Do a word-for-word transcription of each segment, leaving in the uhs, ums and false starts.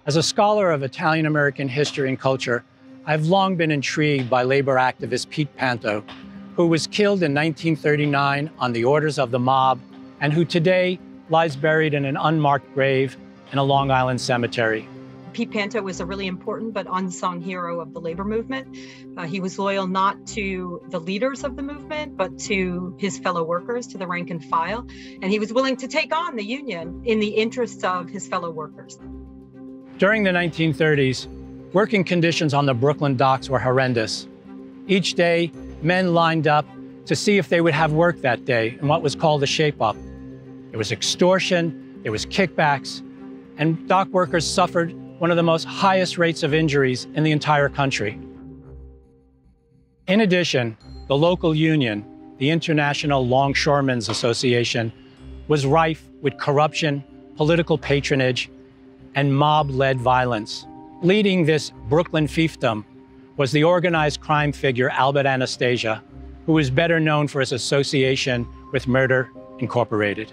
As a scholar of Italian-American history and culture, I've long been intrigued by labor activist Pete Panto, who was killed in nineteen thirty-nine on the orders of the mob and who today lies buried in an unmarked grave in a Long Island cemetery. Pete Panto was a really important but unsung hero of the labor movement. Uh, he was loyal not to the leaders of the movement, but to his fellow workers, to the rank and file. And he was willing to take on the union in the interests of his fellow workers. During the nineteen thirties, working conditions on the Brooklyn docks were horrendous. Each day, men lined up to see if they would have work that day in what was called a shape-up. There was extortion, there was kickbacks, and dock workers suffered one of the most highest rates of injuries in the entire country. In addition, the local union, the International Longshoremen's Association, was rife with corruption, political patronage, and mob-led violence. Leading this Brooklyn fiefdom was the organized crime figure Albert Anastasia, who was better known for his association with Murder Incorporated.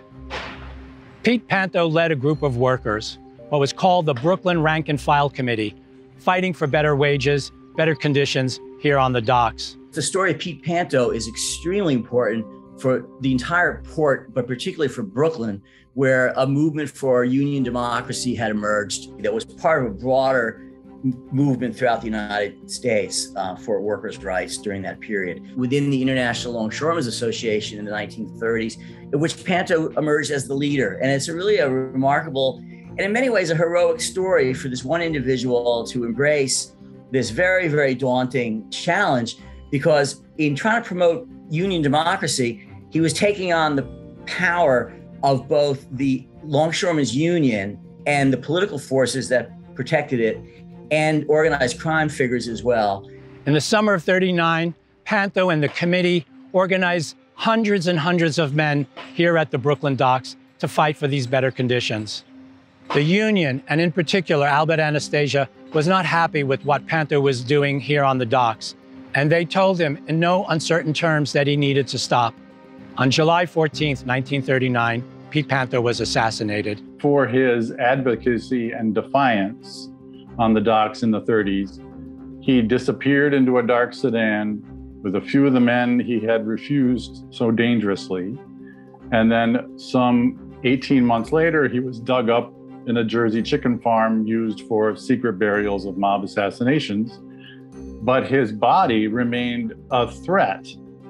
Pete Panto led a group of workers, what was called the Brooklyn Rank and File Committee, fighting for better wages, better conditions here on the docks. The story of Pete Panto is extremely important for the entire port, but particularly for Brooklyn, where a movement for union democracy had emerged that was part of a broader movement throughout the United States uh, for workers' rights during that period. Within the International Longshoremen's Association in the nineteen thirties, in which Panto emerged as the leader. And it's a really a remarkable, and in many ways a heroic story for this one individual to embrace this very, very daunting challenge, because in trying to promote union democracy, he was taking on the power of both the Longshoremen's Union and the political forces that protected it, and organized crime figures as well. In the summer of thirty-nine, Panto and the committee organized hundreds and hundreds of men here at the Brooklyn docks to fight for these better conditions. The union, and in particular Albert Anastasia, was not happy with what Panto was doing here on the docks, and they told him in no uncertain terms that he needed to stop. On July fourteenth, nineteen thirty-nine, Pete Panto was assassinated. For his advocacy and defiance on the docks in the thirties, he disappeared into a dark sedan with a few of the men he had refused so dangerously. And then some eighteen months later, he was dug up in a Jersey chicken farm used for secret burials of mob assassinations. But his body remained a threat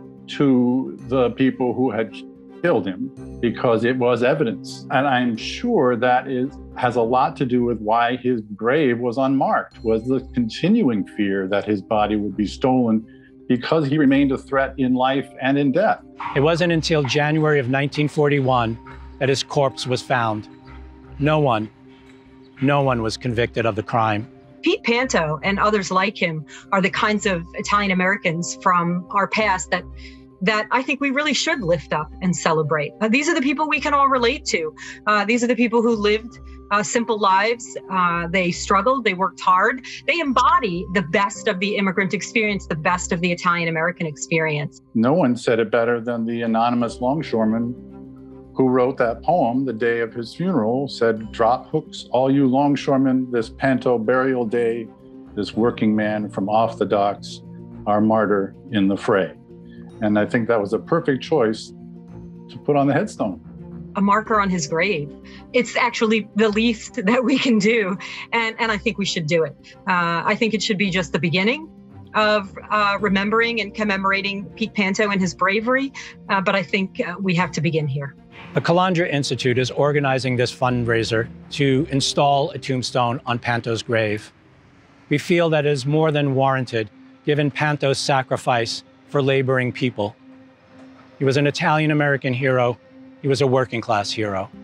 to the people who had killed him because it was evidence. And I'm sure that is has a lot to do with why his grave was unmarked, was the continuing fear that his body would be stolen because he remained a threat in life and in death. It wasn't until January of nineteen forty-one that his corpse was found. No one, no one was convicted of the crime. Pete Panto and others like him are the kinds of Italian Americans from our past that that I think we really should lift up and celebrate. Uh, these are the people we can all relate to. Uh, these are the people who lived uh, simple lives. Uh, they struggled, they worked hard. They embody the best of the immigrant experience, the best of the Italian American experience. No one said it better than the anonymous longshoreman who wrote that poem the day of his funeral, said, "Drop hooks, all you longshoremen, this Panto burial day, this working man from off the docks, our martyr in the fray." And I think that was a perfect choice to put on the headstone. A marker on his grave. It's actually the least that we can do. And, and I think we should do it. Uh, I think it should be just the beginning of uh, remembering and commemorating Pete Panto and his bravery. Uh, but I think uh, we have to begin here. The Calandra Institute is organizing this fundraiser to install a tombstone on Panto's grave. We feel that it is more than warranted, given Panto's sacrifice for laboring people. He was an Italian-American hero. He was a working-class hero.